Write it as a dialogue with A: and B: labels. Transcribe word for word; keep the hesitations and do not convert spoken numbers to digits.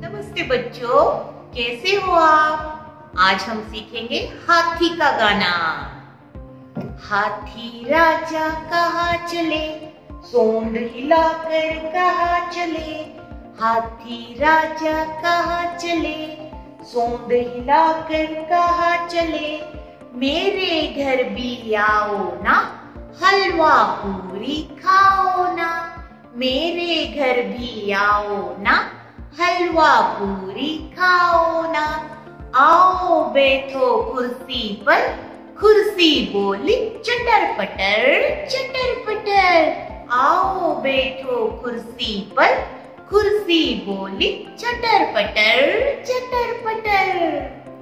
A: नमस्ते बच्चों, कैसे हो आप? आज हम सीखेंगे हाथी का गाना। हाथी राजा कहाँ चले, सोंड हिलाकर कहाँ चले। हाथी राजा कहाँ चले, सोंड हिलाकर कहाँ चले। मेरे घर भी आओ ना, हलवा पूरी खाओ ना। मेरे घर भी आओ ना, हलवा पूरी खाओ ना। आओ बैठो कुर्सी पर, कुर्सी बोली चटर पटर चटर पटर। आओ बैठो कुर्सी पर, कुर्सी बोली चटर पटर चटर पटर।